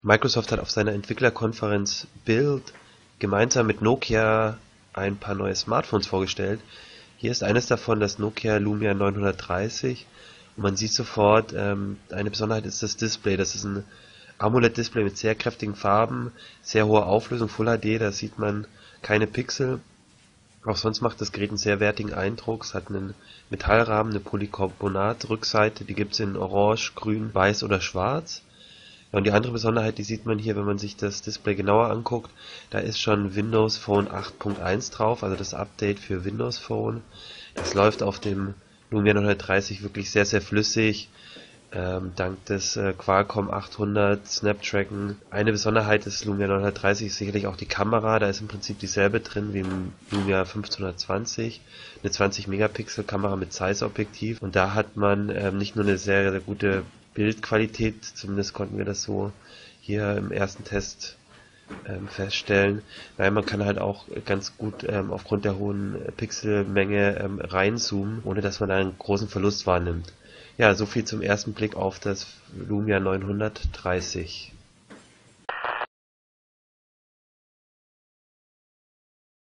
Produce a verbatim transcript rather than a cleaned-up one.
Microsoft hat auf seiner Entwicklerkonferenz Build gemeinsam mit Nokia ein paar neue Smartphones vorgestellt. Hier ist eines davon das Nokia Lumia neunhundertdreißig und man sieht sofort, ähm, eine Besonderheit ist das Display. Das ist ein AMOLED-Display mit sehr kräftigen Farben, sehr hoher Auflösung, Full H D, da sieht man keine Pixel. Auch sonst macht das Gerät einen sehr wertigen Eindruck. Es hat einen Metallrahmen, eine Polycarbonat-Rückseite, die gibt es in Orange, Grün, Weiß oder Schwarz. Ja, und die andere Besonderheit, die sieht man hier, wenn man sich das Display genauer anguckt, da ist schon Windows Phone acht Punkt eins drauf, also das Update für Windows Phone. Das läuft auf dem Lumia neunhundertdreißig wirklich sehr, sehr flüssig, ähm, dank des äh, Qualcomm achthundert Snapdragon. Eine Besonderheit des Lumia neunhundertdreißig ist sicherlich auch die Kamera, da ist im Prinzip dieselbe drin wie im Lumia fünfzehnhundertzwanzig, eine zwanzig Megapixel Kamera mit Zeiss-Objektiv, und da hat man ähm, nicht nur eine sehr, sehr gute Bildqualität, zumindest konnten wir das so hier im ersten Test ähm, feststellen. Nein, man kann halt auch ganz gut ähm, aufgrund der hohen Pixelmenge ähm, reinzoomen, ohne dass man da einen großen Verlust wahrnimmt. Ja, so viel zum ersten Blick auf das Lumia neunhundertdreißig.